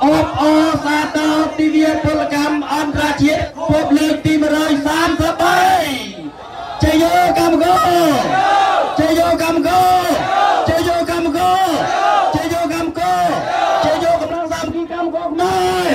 อบอសាទរទិវាពលកម្មអន្តរជាតិពពលើកទី133ជ័យយោកម្មគោជ័យយោកម្មគោជ័យយោកម្មគោជ័យយោកម្មគោជ័យយោកម្លាំងសាមគ្គីកម្មគោខ្មែរ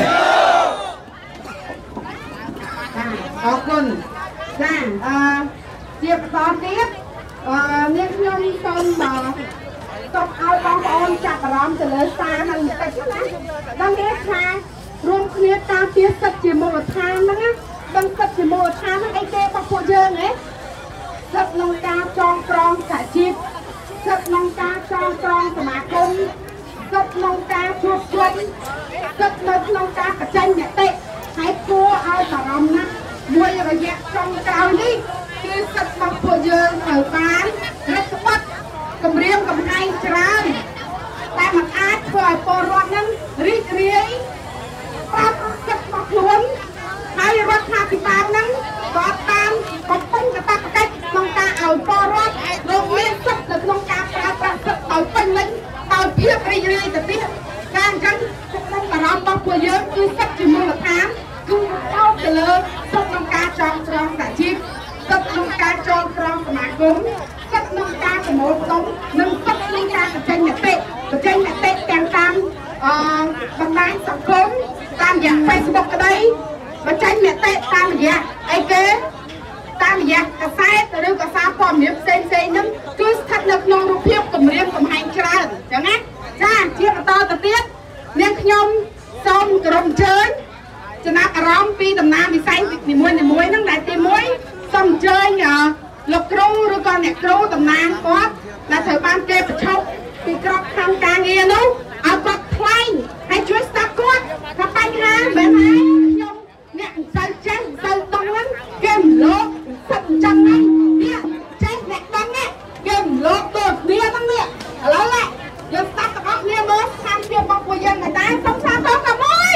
អរគុណចាជាបន្តទៀតនាងខ្ញុំសូមទុកឲ្យបងប្អូនចាប់អារម្មណ៍ទៅលើសារហ្នឹងបន្តិចណាដឹងទេថារួមគ្នាការពារសិទ្ធិជាមូលដ្ឋានហ្នឹងណាដឹងសិទ្ធិជាមូលដ្ឋានហ្នឹងអីគេរបស់ពួកយើងហ៎សិទ្ធិក្នុងការចងក្រងសហជីពសិទ្ធិក្នុងការចងក្រងសមាគមសិទ្ធិក្នុងការជួបជុំសិទ្ធិនៅក្នុងការបញ្ចេញមតិហើយគួរឲ្យបារម្ភណាស់មួយរយៈចុងក្រោយនេះគឺសិទ្ធិរបស់ពួកយើងត្រូវបានរដ្ឋបတ်គម្រាមកំហែងច្រើនតែមិនអាចធ្វើឲ្យពលរដ្ឋនឹងរីករាយប្រាប់សិទ្ធិរបស់ខ្លួនហើយរដ្ឋាភិបាលនឹងក៏តាមកំពុងកាតព្វកិច្ចក្នុងការឲ្យពលរដ្ឋលោកមានសិទ្ធិនៅក្នុងការប្រើប្រាស់សិទ្ធិឲ្យពេញលេញដោយភាពរីករាយទៅទៀតការអញ្ចឹងក្នុងអារម្មណ៍របស់ពួកយើងគឺសិទ្ធិជាមូលដ្ឋានគឺអោបទៅលើសិទ្ធិក្នុងការចងក្រងសហជីពសិទ្ធិក្នុងការចងក្រងសមាគមសិទ្ធិក្នុងការប្រមូលផ្ដុំនិងសិទ្ធិក្នុងការបញ្ចេញមតិទាំងតាមបណ្ដាញសង្គមតាមរយៈ Facebook ក្តីបញ្ចេញមតិតាមរយៈអីគេតាមរយៈកាសែតឬក៏សារព័ត៌មានផ្សេងហ្នឹងគឺស្ថិតនៅក្នុងរូបភាពគម្រាមកំហែងច្រើនអញ្ចឹងណាចាជាបន្តទៅទៀតនាងខ្ញុំសូមគោរពអញ្ជើញចំណាប់អារម្មណ៍ពីដំណាងវិស័យនីមួយៗហ្នឹងដែលទី1សូមអញ្ជើញលោកគ្រូឬក៏អ្នកគ្រូតំណាងគាត់ដែលត្រូវបានគេបញ្ឈប់ពីក្របខ័ណ្ឌការងារនោះឲ្យគាត់ថ្លែងហើយជួយស្ដាប់គាត់ថាបញ្ហាមិនមែនខ្ញុំអ្នកមិនសូវចេះមិនសូវដឹងហ្នឹងគេមិនលោកសិតចាំហ្នឹងនេះចេះអ្នកដឹងនេះគេមិនលោកដូចគ្នាហ្នឹងនេះឥឡូវណាយើងស្ដាប់ទាំងអស់គ្នាមើលស្ថានភាពរបស់ពួកយើងតែសុំសាទរតែមួយ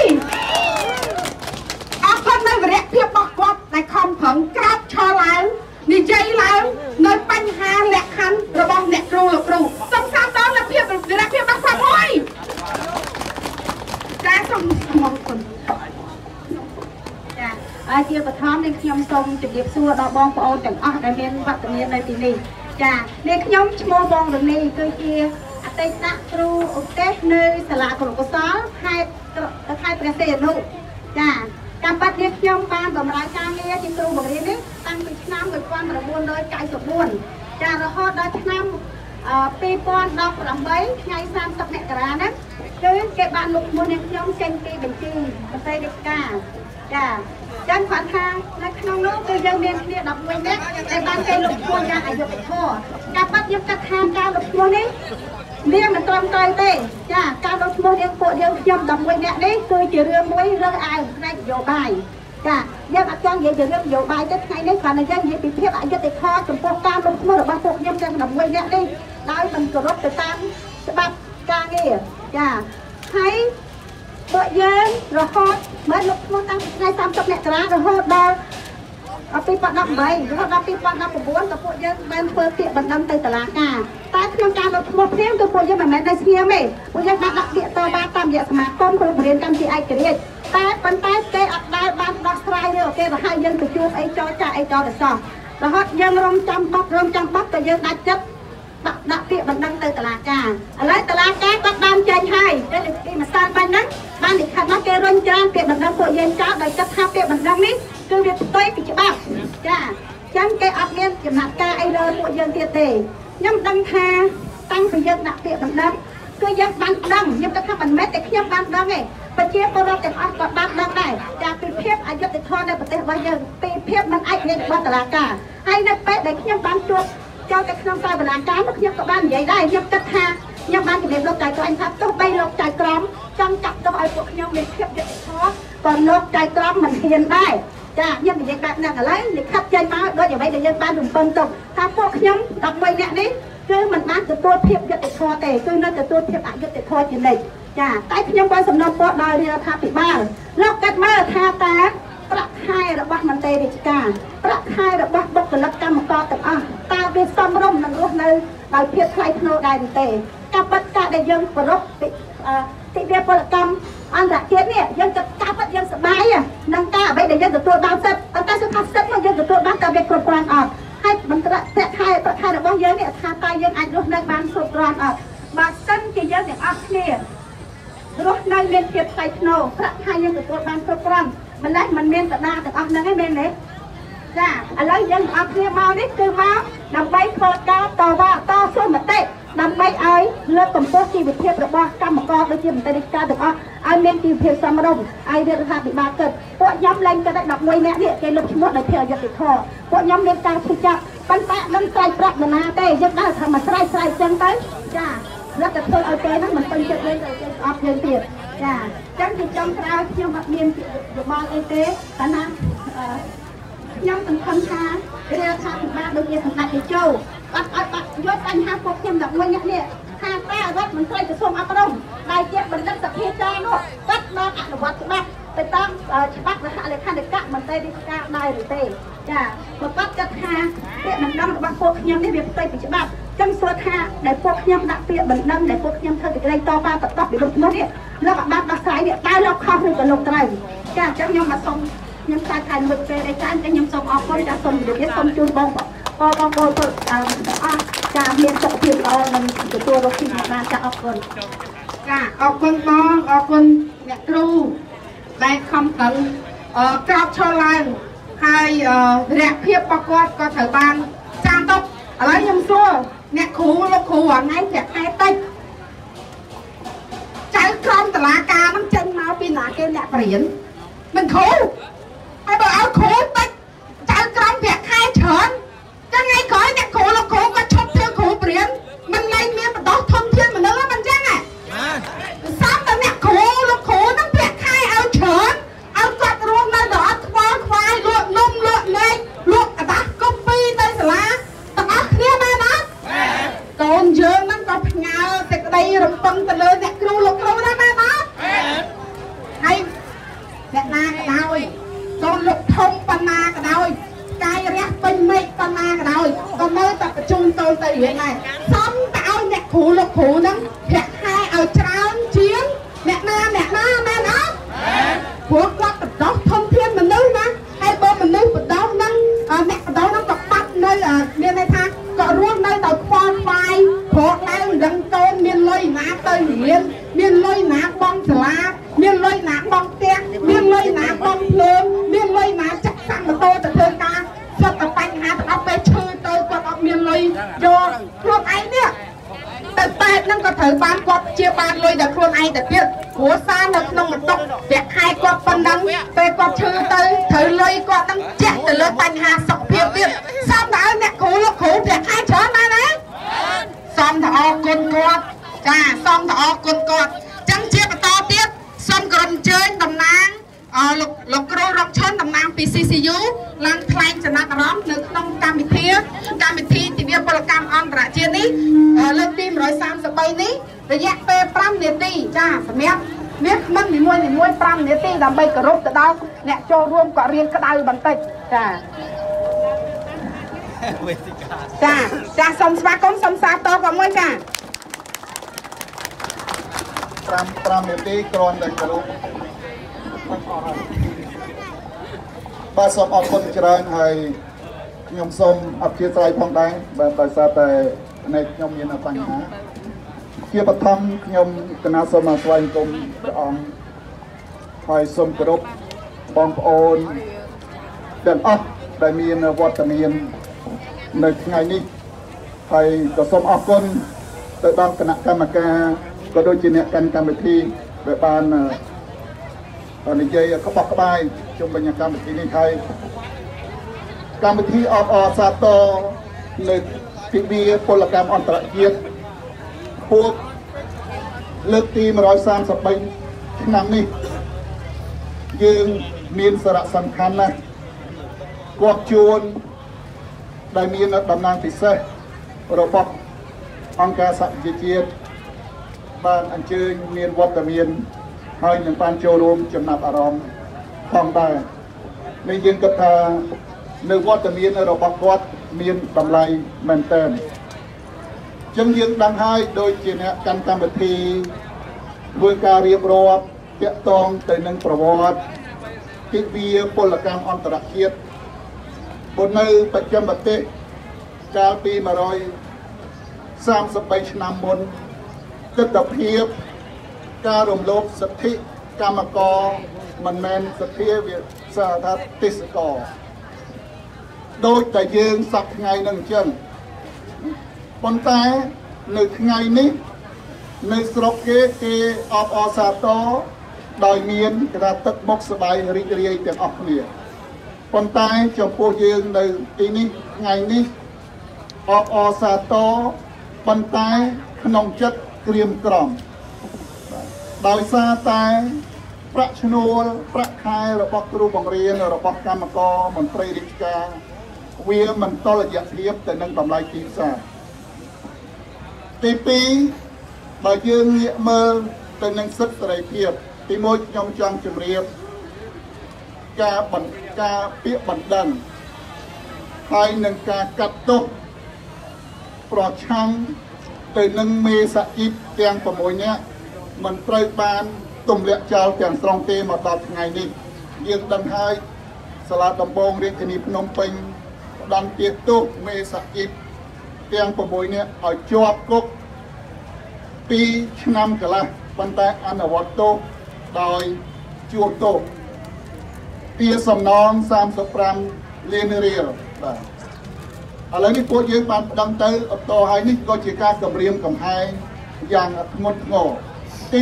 អរគុណនៅវិរៈភាពរបស់គាត់ដែលខំប្រឹងក្រោបឈរឡើងនិយាយឡើងនៅបញ្ហាលក្ខខណ្ឌរបស់អ្នកគ្រូលោកគ្រូសូមសាទរនៅភាពវិរៈភាពរបស់គាត់មួយចាសូមអរគុណចាជាបឋមនាងខ្ញុំសូមជម្រាបសួរដល់បងប្អូនទាំងអស់ដែលមានវត្តមាននៅទីនេះចានាងខ្ញុំឈ្មោះបងរនីគឺជាអតីតគ្រូឧទ្ទេសនៅសាលាគរុកុសលខេត្តព្រះសីហនុចាតាមបាត់នាងខ្ញុំបានបម្រើការងារជាគ្រូបង្រៀននេះតាំងពីឆ្នាំ1994ចារហូតដល់ឆ្នាំ2018ថ្ងៃ30មករាហ្នឹងគឺគេបានលុបឈ្មោះនាងខ្ញុំចេញពីបញ្ជីមន្ត្រីរាជការចាចឹងគាត់ថានៅក្នុងនោះគឺយើងមានគ្នា11នាក់ដែលបានគេលុបឈ្មោះយ៉ាងអយុត្តិធម៌ការបាត់ខ្ញុំគិតថាការលុបឈ្មោះនេះវាមិនត្រឹមត្រូវទេចាការលុបឈ្មោះយើងពួកយើងខ្ញុំ11នាក់នេះគឺជារឿងមួយរើសអើងផ្នែកនយោបាយចាយើងអត់ចង់និយាយពីរឿងនយោបាយទេថ្ងៃនេះគាត់នឹងយើងនិយាយពីភាពអយុត្តិធម៌ចំពោះការលុបឈ្មោះរបស់ពួកខ្ញុំទាំង11នាក់នេះដោយមិនគោរពទៅតាមច្បាប់ការងារចាហើយពួកយើងរហូតមិនលុបឈ្មោះតាំងពីថ្ងៃ30មករារហូតដល់2018រហូតដល់2019ក៏ពួកយើងបានធ្វើពាក្យបណ្ដឹងទៅតុលាការតែក្នុងការលុបឈ្មោះភ្លាមគឺពួកយើងមិនមែននៅស្ងៀមទេពួកយើងបានដាក់ពាក្យតបតាមរយៈសមាគមគ្រូបង្រៀនកម្ពុជាឯករាជ្យតែប៉ុន្តែគេអត់ដែលបានដោះស្រាយទេគេទៅឲ្យយើងទៅជួបអីចរចាអីតទៅសោះរហូតយើងរំចាំបាត់ក៏យើងដាច់ចិត្តដាក់ពាក្យបណ្ដឹងទៅតុលាការឥឡូវតុលាការគាត់បានចេញហើយតែគេម្សិលបាញ់ហ្នឹងបានលិខិតមកគេរុញច្រានពាក្យបណ្ដឹងពួកយើងចោលដោយគិតថាពាក្យបណ្ដឹងនេះគឺវាផ្ទុយពីច្បាប់ចាអញ្ចឹងគេអត់មានចំណាត់ការអីលើពួកយើងទៀតទេខ្ញុំដឹងថាតាំងពីយើងដាក់ពាក្យបណ្ដឹងគឺយើងបានដឹងខ្ញុំគិតថាមិនមែនតែខ្ញុំបានដឹងទេប្រជាពលរដ្ឋទាំងអស់ក៏បានដឹងដែរចាពីភាពអយុត្តិធម៌នៅប្រទេសរបស់យើងពីភាពមិនឯករាជ្យរបស់តុលាការហើយនៅពេលដែលខ្ញុំបានជួបចូលទៅក្នុងសាលតុលាការនោះខ្ញុំក៏បាននិយាយដែរខ្ញុំគិតថាខ្ញុំបានជម្រាបលោកចៅក្រមថាទោះបីលោកចៅក្រមចង់កាត់ទោសឲ្យពួកខ្ញុំមានភាពយុត្តិធម៌ក៏លោកចៅក្រមមិនហ៊ានដែរចាខ្ញុំនិយាយបែបហ្នឹងឥឡូវលិខិតចេញមកដូចអ្វីដែលយើងបានរំពឹងទុកថាពួកខ្ញុំ11នាក់នេះគឺមិនបានទទួលភាពយុត្តិធម៌ទេគឺនៅទទួលភាពអយុត្តិធម៌ជានិច្ចចាតែខ្ញុំបានសំណូមពរដល់រដ្ឋាភិបាលលោកកាត់មើលថាតើប្រាក់ខែរបស់មន្ត្រីរាជការប្រាក់ខែរបស់បុគ្គលិកកម្មករទាំងអស់តើវាសមរម្យនឹងរស់នៅដោយភាពថ្លៃថ្នូរដែរទេការពិតការដែលយើងប្ររពទិវាពលកម្មអន្តរជាតិនេះយើងจะកាប់យើងសបាយនឹងការអ្វីដែលយើងទទួលបានសិទ្ធតែសុខភាពសិទ្ធមកយើងទទួលបានតែវាគ្រប់គ្រាន់អត់ហើយបន្តតែខែរបស់យើងនេះថាតើយើងអាចរស់នៅបានគ្រប់គ្រាន់អត់បើសិនជាយើងទាំងអស់គ្នារស់នៅមានភាពថ្លៃថ្នូរប្រាក់ខែយើងទទួលបានគ្រប់គ្រាន់មិនឡេះមិនមានតដាទាំងអស់ហ្នឹងឯងមែនទេចាឥឡូវយើងអត់គ្នាមកនេះគឺមកដើម្បីធ្វើការតវ៉ាតស៊ូមតិដើម្បីឲ្យលើកកម្ពស់ជីវភាពរបស់កម្មករដូចជាមន្ត្រីរាជការទាំងអស់ឲ្យមានជីវភាពសមរម្យឲ្យរដ្ឋាភិបាលគិតពួកខ្ញុំឡើងគិតឲ្យ11នាក់នេះគេលុបឈ្មោះដោយភាពអយុត្តិធម៌ពួកខ្ញុំមានការឈឺចាប់ប៉ុន្តែមិនស្រ័យប្រាក់ណាទេយើងដើរថាមកស្រ័យចឹងទៅចារត់តែធ្វើឲ្យគេហ្នឹងមិនពេញចិត្តលេងទៅគេស្អប់យើងទៀតចាអញ្ចឹងជាចុងក្រោយខ្ញុំអត់មានយោបល់អីទេតែណាខ្ញុំសង្ឃឹមថារដ្ឋាភិបាលដូចជាសម្ដេចតេជោអត់យកបញ្ហាពួកខ្ញុំ11នាក់នេះថាតើរដ្ឋមន្ត្រីក្រសួងអប់រំដែលជាបណ្ឌិតសភាចានោះគាត់បានអនុវត្តច្បាប់ទៅតាមច្បាប់រដ្ឋលេខាធិការមន្ត្រីរាជការដែរឬទេចាប្រកាសចាត់ថាពាក្យបណ្ដឹងរបស់ពួកខ្ញុំនេះវាផ្ទុយពីច្បាប់ចឹងសួរថាដែលពួកខ្ញុំដាក់ពាក្យបណ្ដឹងដែលពួកខ្ញុំធ្វើសេចក្តីតបបន្តពីលោកនោះនេះលោកបានដោះស្រាយនេះតើលោកខុសឬក៏លោកត្រូវចាអញ្ចឹងខ្ញុំមកសុំខ្ញុំចាត់ការមុខពេលឯកានខ្ញុំសូមអរគុណចាសូមជម្រាបលាសូមជូនបងប្អូនអស់ចាមានសុខភាពល្អនិងទទួលរកស៊ីបានចាអរគុណចាអរគុណបងអរគុណអ្នកគ្រូដែលខំប្រឹងក្រោបឈរឡើងហើយរយៈភាពរបស់គាត់ក៏ត្រូវបានចាំទុកឥឡូវខ្ញុំសួរអ្នកគ្រូលោកគ្រូអថ្ងៃប្រាក់ខែតិចចៅក្រមតឡាការនឹងចេញមកពីណាគេអ្នកបរៀនមិនគ្រូហើយបើឲ្យគ្រូតិចចៅក្រមប្រាក់ខែច្រើនចឹងថ្ងៃក្រោយអ្នកគ្រូលោកគ្រូក៏ឈប់ធ្វើគ្រូបរៀនមិនលែងមានបដោះធនធានមនុស្សមិនចឹងហ៎សំតែអ្នកគ្រូលោកគ្រូនឹងប្រាក់ខែឲ្យច្រើនឲ្យគាត់រស់នៅដល់ថ្វាយខ្វាយលក់នំលក់លេខលក់អាដាស់កុំពីទៅសាលាទាំងអស់គ្នាមែនអត់កូនយើងហ្នឹងក៏ផ្ញើសេចក្តីរំពឹងទៅលើអ្នកគ្រូលោកគ្រូដែរមែនអត់ហើយអ្នកណាក៏ដោយកូនលោកធំប៉ុណ្ណាក៏ដោយកាយរះពេញមេឃប៉ុណ្ណាក៏ដោយក៏នៅតែបញ្ជូនកូនទៅរៀនដែរសំតែឲ្យអ្នកគ្រូលោកគ្រូហ្នឹងប្រាក់ខែឲ្យច្រើនជាងអ្នកណាមែនអត់ព្រោះគាត់បដោះធនធានមនុស្សណាហើយបើមនុស្សបដោះហ្នឹងអ្នកបដោះហ្នឹងក៏បាត់នៅមានន័យថាក៏រស់នៅដោយខ្វល់ខ្វាយព្រោះតែមិនដឹងកូនមានលុយណាទៅរៀនមានលុយណាបង់សាលាមានលុយណាបង់ផ្ទះមានលុយណាបង់ភ្លើងមានលុយណាចាក់សាំម៉ូតូទៅធ្វើការស្រាប់តែបញ្ហាទៅដល់ពេលឈឺទៅគាត់អត់មានលុយយកខ្លួនឯងនេះតែពេទ្យហ្នឹងក៏ត្រូវបានគាត់ជាបានលុយតែខ្លួនឯងទៅទៀតគ្រួសារនៅក្នុងបន្ទុកប្រាក់ខែគាត់ប៉ុណ្ណឹងពេលគាត់ឈឺទៅត្រូវលុយគាត់ហ្នឹងចាក់ទៅលើបញ្ហាសុខភាពទៀតសំដៅអ្នកគ្រូលោកគ្រូប្រាក់ខែច្រើនណាស់ណាសំតអរគុណគាត់ចាសំតអរគុណគាត់ចឹងជាបន្តទៀតសូមក្រុមអញ្ជើញតំណាងលោកគ្រូរកឈុនតំណាងពី CCU ឡើងថ្លែងចំណាត់អារម្មណ៍នៅក្នុងកម្មវិធីទិវាពលកម្មអន្តរជាតិនេះលើកទី133នេះរយៈពេល5នាទីចាសម្រាប់វាគ្មិននីមួយ5នាទីដើម្បីគោរពទៅដល់អ្នកចូលរួមក៏រៀនក្តៅបន្តិចចាសូមស្វាគមន៍សូមសាទរក៏មួយចា 5នាទីគ្រាន់តែគោរពបាទសូមអរគុណច្រើនហើយខ្ញុំសូមអធិស្ឋានផងដែរបាទដោយសារតែខ្ញុំមានបញ្ហាជាបឋមខ្ញុំកណាសូមស្វែងគុំព្រះអង្គហើយសូមគោរពបងប្អូនទាំងអស់ដែលមានវត្តមាននៅថ្ងៃនេះហើយក៏សូមអរគុណទៅដល់គណៈកម្មការក៏ដូចជាអ្នកកាន់កម្មវិធីដែលបាននិយាយក្បោះក្បាយជុំវិញកម្មវិធីនេះហើយកម្មវិធីអបអរសាទរនៅទិវាពលកម្មអន្តរជាតិខួបលើកទី133ឆ្នាំនេះយើងមានសារៈសំខាន់ណាស់គាត់ជួនដែលមានតំណែងពិសេសរបស់អង្គការសហប្រជាជាតិបានអញ្ជើញមានវត្តមានហើយនឹងបានចូលរួមចំណាប់អារម្មណ៍ផងដែរនេះយើងគិតថានៅវត្តមានរបស់គាត់មានតម្លៃមែនទែនចឹងយើងដឹងហើយដូចជាអ្នកកាន់កម្មវិធីធ្វើការរៀបរាប់តាក់ទងទៅនឹងប្រវត្តិទិវាពលកម្មអន្តរជាតិបុនៅបច្ចឹមប្រទេសកាលពី133ឆ្នាំមុនទស្សនភាពការរំលោភសិទ្ធិកម្មករមិនមែនសភាវាសាថាទេសកលដូចតែយើងសប្តាហ៍ថ្ងៃនឹងអញ្ចឹងប៉ុន្តែនៅថ្ងៃនេះនៅស្រុកគេអបអរសាទរដោយមានគេថាទឹកមុខសบายរីករាយទាំងអស់គ្នាប៉ុន្តែចំពោះយើងនៅទីនេះថ្ងៃនេះអបអរសាទរប៉ុន្តែក្នុងចិត្តក្រៀមក្រំដោយសារតែប្រាក់ឈ្នួលប្រាក់ខែរបស់គ្រូបង្រៀនរបស់កម្មករមន្ត្រីរាជការវាមិនតុល្យភាពទៅនឹងតម្លៃទីផ្សារទី2បើយើងងាកមើលទៅនឹងសិទ្ធិសេរីភាពទី1ខ្ញុំចង់ជម្រាបការពាក្យបណ្ដឹងហើយនឹងការកាត់ទោសប្រឆាំងទៅនឹងមេសហជីពទាំង6នាក់មិនត្រូវបានទម្លាក់ចោលទាំងស្រុងទេមកដល់ថ្ងៃនេះយើងដឹងហើយសាលាដំបងរាជធានីភ្នំពេញផ្ដន្ទាទោសមេសហជីពទាំង6នាក់ឲ្យជាប់គុក2ឆ្នាំកន្លះប៉ុន្តែអនុវត្តទោសដោយជួលទោសពីសំណង35លានរៀលបាទឥឡូវនេះពួកយើងបានផ្ដឹងទៅអត់តហើយនេះក៏ជាការគម្រាមកំហែងយ៉ាងធ្ងន់ធ្ងរទី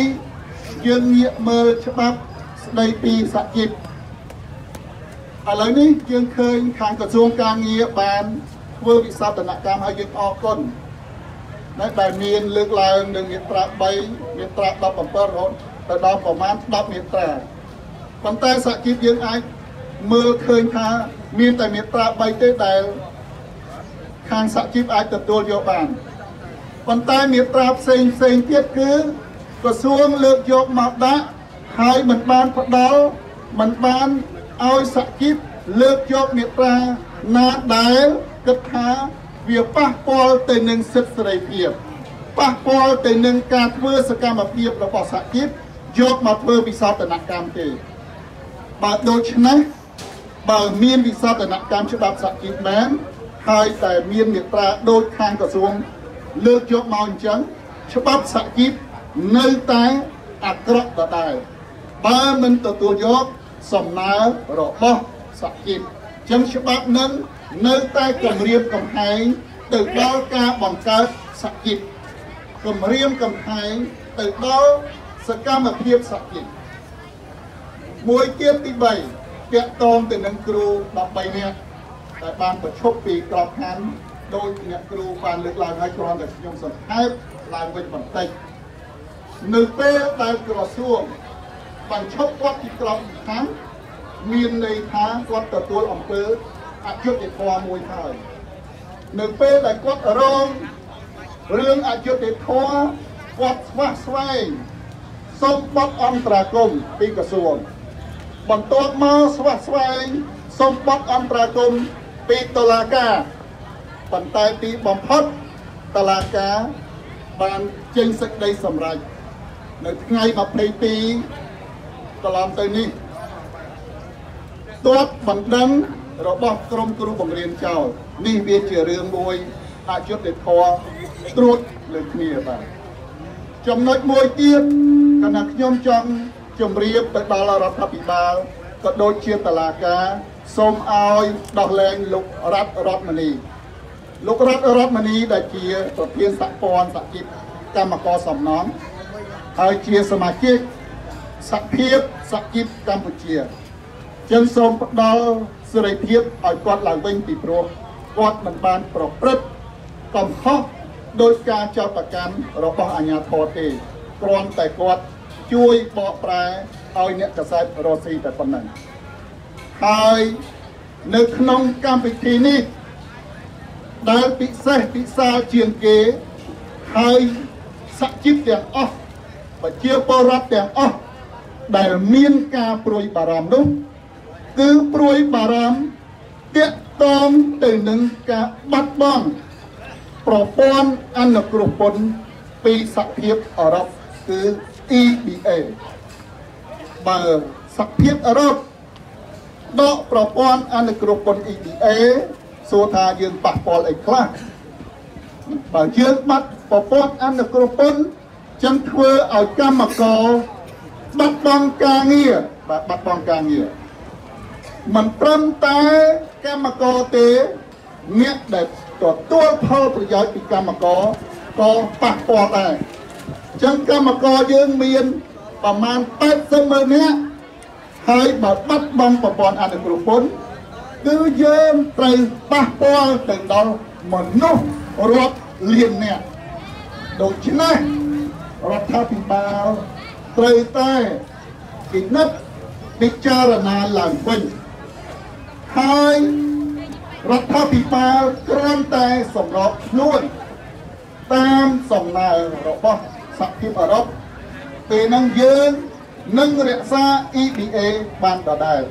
2យើងងាកមើលច្បាប់ស្ដីពីសហជីពឥឡូវនេះយើងឃើញខាងក្រសួងការងារបានធ្វើវិសោធនកម្មឲ្យយើងអរគុណដែលមានលើកឡើងនៅមាត្រា3មាត្រា17រហូតទៅដល់ប្រមាណ10មាត្រាប៉ុន្តែសហជីពយើងអាចមើលឃើញថាមានតែមាត្រា3ទេដែលខាងសហជីពអាចទទួលយកបានប៉ុន្តែមាត្រាផ្សេងទៀតគឺក្រសួងលើកយកមកដាក់ហើយមិនបានផ្ដល់មិនបានឲ្យសហជីពលើកយកមាត្រាណាដែលគិតថាវាប៉ះពាល់ទៅនឹងសិទ្ធិសេរីភាពប៉ះពាល់ទៅនឹងការធ្វើសកម្មភាពរបស់សហជីពយកមកធ្វើវិសោធនកម្មទេបើដូច្នេះបើមានវិសោធនកម្មច្បាប់សហជីពមែនហើយតែមានមាត្រាដូចខាងក្រសួងលើកយកមកអញ្ចឹងច្បាប់សហជីពនៅតែអាក្រក់ដដែលបើមិនទទួលយកសំណើរបស់សហជីពអញ្ចឹងច្បាប់នឹងនៅតែគម្រាមកំហែងទៅដល់ការបង្កើតសហជីពគម្រាមកំហែងទៅដល់សកម្មភាពសហជីពមួយទៀតទី3តាក់ទងទៅនឹងគ្រូ13នាក់ដែលបានប្រឈប់ពីក្របខ័ណ្ឌដោយអ្នកគ្រូបានលើកឡើងហើយគ្រាន់តែខ្ញុំសង្ខេបឡើងវិញបន្តិចនៅពេលដែលក្រសួងបញ្ឈប់គាត់ពីក្របខ័ណ្ឌមានន័យថាគាត់ទទួលអំពើអយុត្តិធម៌មួយហើយនៅពេលដែលគាត់រងរឿងអយុត្តិធម៌គាត់ស្វះស្វែងសុំបទអន្តរាគមន៍ពីក្រសួងបន្ទាប់មកស្វះស្វែងសុំបទអន្តរាគមន៍ពីតុលាការប៉ុន្តែទីបំផុតតុលាការបានចេញសេចក្តីសម្រេចនៅថ្ងៃ22កន្លងទៅនេះទោះបណ្ដឹងរបស់ក្រមគ្រូបង្រៀនចោលនេះវាជារឿងមួយអយុត្តិធម៌ត្រួតលើគ្នាបាទចំណុចមួយទៀតគណៈខ្ញុំចង់ជម្រាបទៅដល់រដ្ឋាភិបាលក៏ដូចជាតុលាការសូមឲ្យដោះលែងលោករដ្ឋរដ្ឋមនីដែលជាប្រធានសហព័ន្ធសហជីពកម្មករសំណង់ហើយជាសមាជិកសហភាពសហជីពកម្ពុជាចឹងសូមផ្ដល់សេរីភាពឲ្យគាត់ឡើងវិញពីព្រោះគាត់មិនបានប្រព្រឹត្តកំហុសដោយការចោទប្រកាន់របស់អាជ្ញាធរទេគ្រាន់តែគាត់ជួយបកប្រែឲ្យអ្នកកសែតរស់ស៊ីតែប៉ុណ្ណឹងហើយនៅក្នុងកម្មវិធីនេះដែលពិសេសពិសាលជាងគេហើយសហជីពទាំងអស់ប្រជាពលរដ្ឋទាំងអស់ដែលមានការព្រួយបារម្ភនោះគឺព្រួយបារម្ភទាក់ទងទៅនឹងការបាត់បង់ប្រព័ន្ធអនុគ្រោះពន្ធពីសហភាពអឺរ៉ុបគឺ EBA បើសភាពអឺរ៉ុបដកប្រព័ន្ធអនុគ្រោះពន្ធ EBA សួរថាយើងប៉ះពាល់អីខ្លះបើយើងបាត់ប្រព័ន្ធអនុគ្រោះពន្ធចឹងធ្វើឲ្យកម្មករបាត់បង់ការងារបាទបាត់បង់ការងារមិនត្រឹមតែកម្មករទេអ្នកដែលទទួលផលប្រយោជន៍ពីកម្មករក៏ប៉ះពាល់ដែរចឹងកម្មករយើងមានប្រមាណ80,000នាក់ហើយបើបាត់បង់ប្រព័ន្ធអនុគ្រោះពន្ធគឺយើងត្រូវប៉ះពាល់ទៅដល់មនុស្សរាប់លាននាក់ដូច្នេះរដ្ឋាភិបាលត្រូវតែពិនិត្យពិចារណាឡើងវិញហើយរដ្ឋាភិបាលគ្រាន់តែសម្របខ្លួនតាមសំណើរបស់សហភាពអឺរ៉ុបពេលហ្នឹងយើងនឹងរក្សា EBA បានដដែល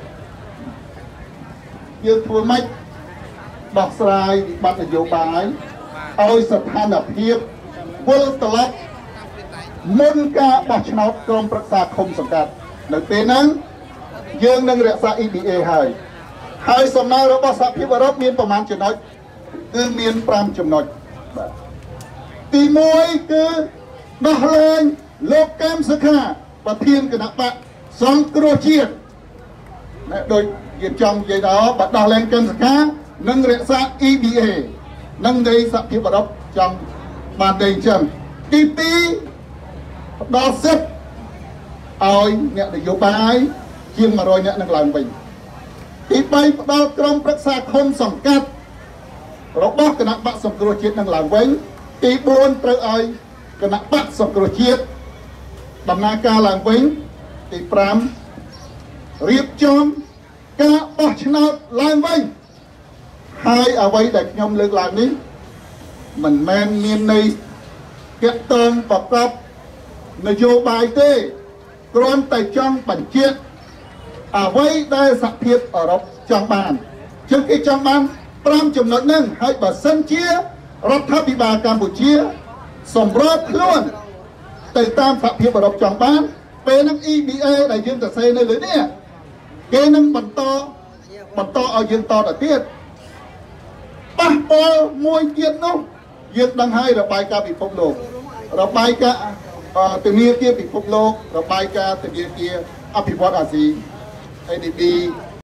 យើងធ្វើម៉េចដោះស្រាយវិបត្តិនយោបាយឲ្យស្ថានភាពវិលត្រឡប់មុនការបោះឆ្នោតក្រុមប្រឹក្សាឃុំសង្កាត់នៅពេលហ្នឹងយើងនឹងរក្សា EBA ហើយសំណើរបស់សហភាពអឺរ៉ុបមានប្រមាណចំណុចគឺមាន5ចំណុចបាទទី1គឺដោះលែងលោកកែមសុខាប្រធានគណៈបកសង្គ្រោះជាតិដោយយើងចង់និយាយដល់បើដោះលែងកែមសុខានិងរក្សា EBA នឹងនៃសហភាពអឺរ៉ុបចង់បានតែអញ្ចឹងទី2ផ្ដល់សិទ្ធិឲ្យអ្នកនយោបាយជាង100នាក់នឹងឡើងវិញទី3ផ្ដល់ក្រុមប្រឹក្សាឃុំសង្កាត់របស់គណៈបកសង្គ្រោះជាតិនឹងឡើងវិញទី4ត្រូវឲ្យគណៈបកសង្គ្រោះជាតិដំណើរការឡើងវិញទី5រៀបចំការបោះឆ្នោតឡើងវិញហើយអ្វីដែលខ្ញុំលើកឡើងនេះមិនមែនមានន័យទាក់ទងប្រកបនយោបាយទេគ្រាន់តែចង់បញ្ជាក់អ្វីដែលសហភាពអឺរ៉ុបចង់បានជាងគេចង់បាន5ចំណុចហ្នឹងហើយបើសិនជារដ្ឋាភិបាលកម្ពុជាសម្របខ្លួនទៅតាមសហភាពអឺរ៉ុបចង់បានពេលហ្នឹង EBA ដែលយើងសរសេរនៅលើនេះគេនឹងបន្តឲ្យយើងតទៅទៀតប៉ះពាល់មួយទៀតនោះយើងដឹងហើយរបាយការណ៍ពិភពលោករបាយការណ៍ធនាគារពិភពលោករបាយការណ៍ធនាគារអភិវឌ្ឍន៍អាស៊ី ADB